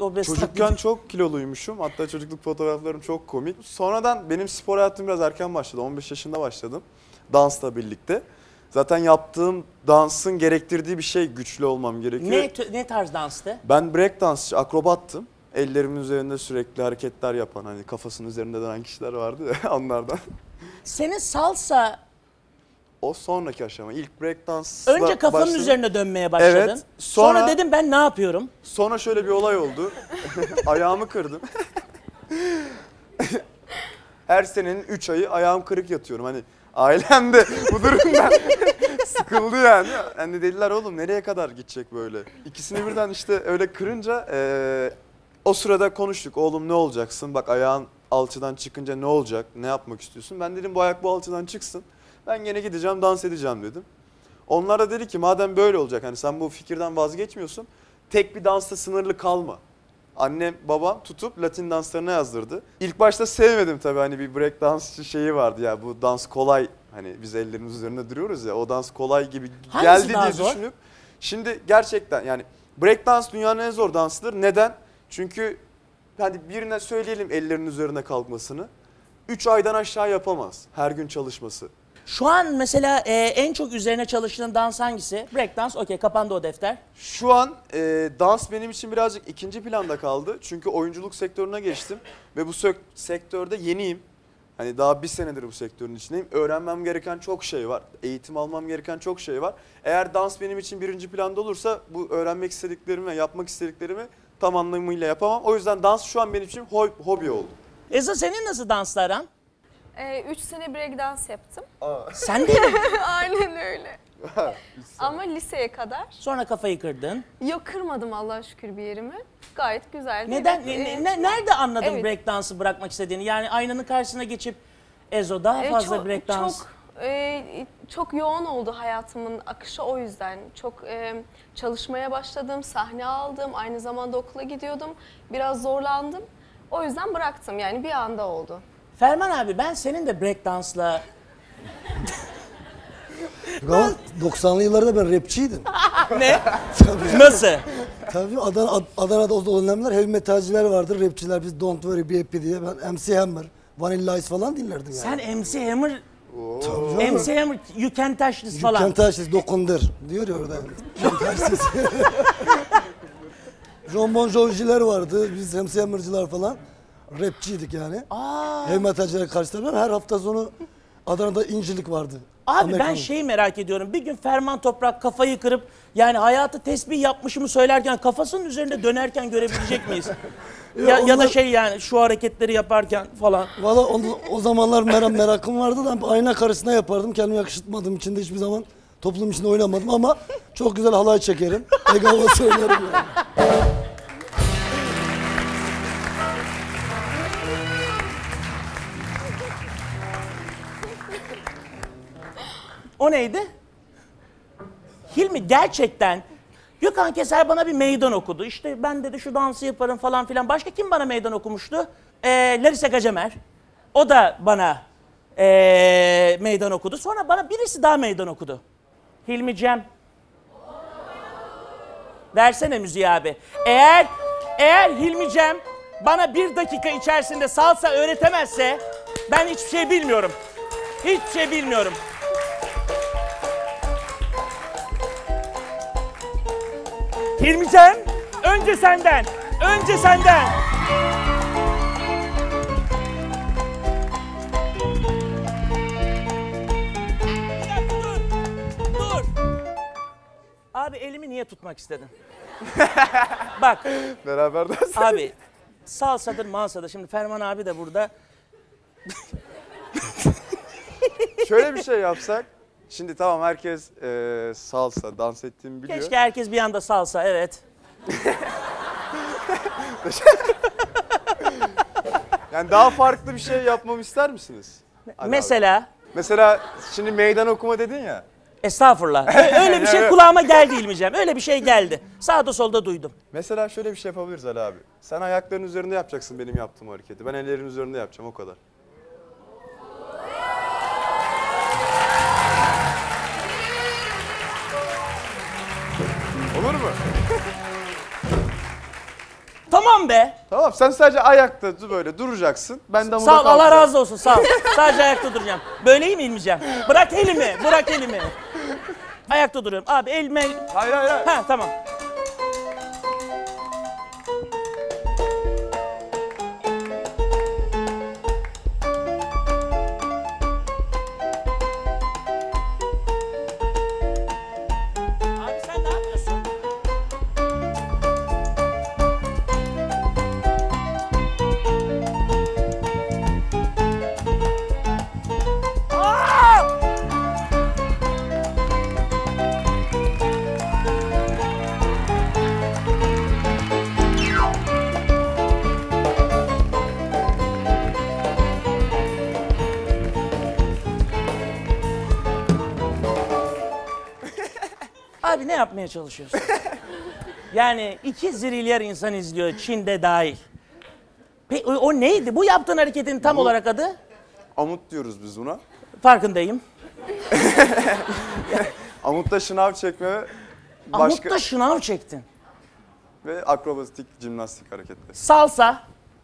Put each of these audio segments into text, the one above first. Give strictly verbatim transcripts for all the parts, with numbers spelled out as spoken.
o beslak. Çocukken çok kiloluymuşum. Hatta çocukluk fotoğraflarım çok komik. Sonradan benim spor hayatım biraz erken başladı. on beş yaşında başladım. Dansla birlikte. Zaten yaptığım dansın gerektirdiği bir şey, güçlü olmam gerekiyor. Ne, ne tarz danstı? Ben break dansçı, akrobattım. Ellerimin üzerinde sürekli hareketler yapan, hani kafasının üzerinde dönen kişiler vardı ya onlardan. Senin salsa... O sonraki aşama. İlk break dans. Önce kafanın başladım. üzerine dönmeye başladın. Evet. Sonra, Sonra dedim ben ne yapıyorum? Sonra şöyle bir olay oldu. Ayağımı kırdım. Her senenin üç ayı ayağım kırık yatıyorum. Hani ailem de bu durumdan sıkıldı yani. Hani dediler oğlum nereye kadar gidecek böyle? İkisini birden işte öyle kırınca e, o sırada konuştuk. Oğlum ne olacaksın? Bak ayağın alçıdan çıkınca ne olacak? Ne yapmak istiyorsun? Ben dedim bu ayak bu alçıdan çıksın. Ben gene gideceğim dans edeceğim dedim. Onlar da dedi ki madem böyle olacak hani sen bu fikirden vazgeçmiyorsun. Tek bir dansta sınırlı kalma. Annem babam tutup Latin danslarına yazdırdı. İlk başta sevmedim tabii hani bir break dans şeyi vardı ya bu dans kolay. Hani biz ellerimiz üzerinde duruyoruz ya o dans kolay gibi Hangisi geldi daha diye zor? düşünüp. Şimdi gerçekten yani break dans dünyanın en zor dansıdır. Neden? Çünkü hadi birine söyleyelim ellerinin üzerine kalkmasını. üç aydan aşağı yapamaz her gün çalışması. Şu an mesela e, en çok üzerine çalıştığın dans hangisi? Break dans, okey kapandı o defter. Şu an e, dans benim için birazcık ikinci planda kaldı. Çünkü oyunculuk sektörüne geçtim ve bu sektörde yeniyim. Hani daha bir senedir bu sektörün içindeyim. Öğrenmem gereken çok şey var. Eğitim almam gereken çok şey var. Eğer dans benim için birinci planda olursa bu öğrenmek istediklerimi ve yapmak istediklerimi tam anlamıyla yapamam. O yüzden dans şu an benim için hobi oldu. Eza senin nasıl dansla aran? Ee, üç sene break dans yaptım. Sen de mi? Aynen öyle. Ama liseye kadar. Sonra kafayı kırdın. Yok kırmadım Allah'a şükür bir yerimi. Gayet güzeldi. Neden? Evet, Ne, e, ne- nerede anladın evet. break dansı bırakmak istediğini? Yani aynanın karşısına geçip Ezo daha e, fazla çok, break dans. Çok, e, çok yoğun oldu hayatımın akışı o yüzden. Çok e, çalışmaya başladım, sahne aldım, aynı zamanda okula gidiyordum. Biraz zorlandım. O yüzden bıraktım yani bir anda oldu. Ferman abi ben senin de break dansla... Ama doksanlı yıllarda ben rapçiydim. Ne? Nasıl? Tabii Adana, Ad- Adana'da o dönemler heavy metalciler vardır, rapçiler. Biz Don't Worry Be Happy diye ben M C Hammer, Vanilla Ice falan dinlerdim yani. Sen M C Hammer, Tabii M C Hammer, You Can Touch This You falan. can touch this, dokundur diyor ya orada. You can touch this. John Bon Jovi'ciler vardı, biz M C Hammer'cılar falan. Rapçiydik yani. Aa. Heavy metalciler karşılarında her hafta sonu Adana'da İncilik vardı. Abi Amerikan. ben şeyi merak ediyorum. Bir gün Ferman Toprak kafayı kırıp yani hayatı tesbih yapmışımı söylerken kafasının üzerinde dönerken görebilecek miyiz? ya, ya da şey yani şu hareketleri yaparken falan. Valla o, o zamanlar merak, merakım vardı da ayna karşısına yapardım. Kendimi yakıştırmadığım için de hiçbir zaman toplum içinde oynamadım ama çok güzel halay çekerim. Ege havası oynarım yani. O neydi? Hilmi gerçekten Gökhan Keser bana bir meydan okudu. İşte ben dedi şu dansı yaparım falan filan. Başka kim bana meydan okumuştu? Ee, Larisa Gacemer. O da bana ee, meydan okudu. Sonra bana birisi daha meydan okudu. Hilmi Cem. Versene müziği abi. Eğer eğer Hilmi Cem bana bir dakika içerisinde salsa öğretemezse ben hiçbir şey bilmiyorum. Hiçbir şey bilmiyorum. Hilmi Cem, önce senden, önce senden. Bir dakika dur, dur. Abi elimi niye tutmak istedin? Bak. Beraber dans. Abi, salsadır mansadır. Şimdi Ferman abi de burada. Şöyle bir şey yapsak. Şimdi tamam herkes e, salsa, dans ettiğimi biliyor. Keşke herkes bir anda salsa, evet. Yani daha farklı bir şey yapmamı ister misiniz? Hadi Mesela, abi. Mesela şimdi meydan okuma dedin ya. estağfurullah. Ö- Öyle bir şey kulağıma geldi İlmicem. Öyle bir şey geldi. Sağda solda duydum. Mesela şöyle bir şey yapabiliriz Ali abi. Sen ayakların üzerinde yapacaksın benim yaptığım hareketi. Ben ellerin üzerinde yapacağım o kadar. Olur mu? Tamam Tamam be. Tamam sen sadece ayakta dur böyle duracaksın. Ben de amuda Sağ ol, Allah kalkacağım. razı olsun, sağ ol. Sadece ayakta duracağım. Böyle iyi mi inmeyeceğim? Bırak elimi, bırak elimi. Ayakta duruyorum. Abi elime... Hayır hayır hayır. Ha tamam. Abi sen ne yapıyorsun? Aa! Abi ne yapmaya çalışıyorsun? Yani iki zilyer insan izliyor, Çin'de dahil. Pe o, o neydi? Bu yaptığın hareketin tam Bu- olarak adı? Amut diyoruz biz buna. Farkındayım. Amutta şınav çekme ve başka Amutta şınav çektin. ve akrobatik jimnastik hareketleri. Salsa.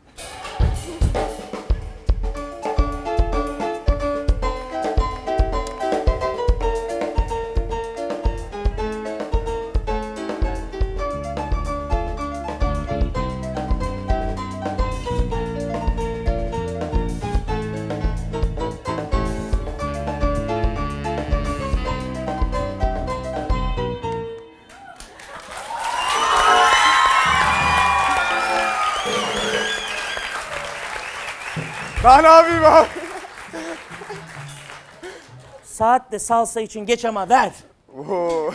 Ben abiyim abi. Saat de salsa için geç ama ver. Oo.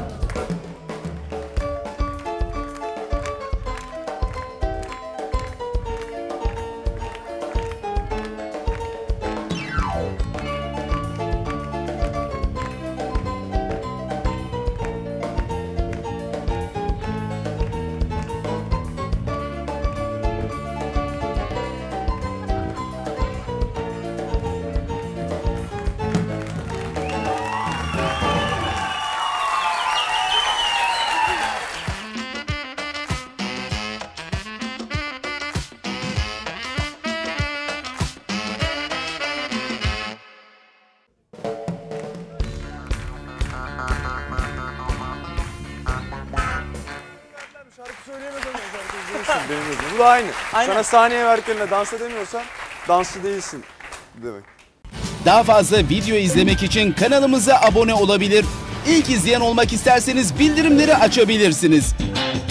Şarkı söyleyemez ama şarkı izlemişsin benim gözüm. Bu da aynı. Aynen. Sana sahneye verirken dans edemiyorsan dansçı değilsin demek. Daha fazla video izlemek için kanalımıza abone olabilir. İlk izleyen olmak isterseniz bildirimleri açabilirsiniz.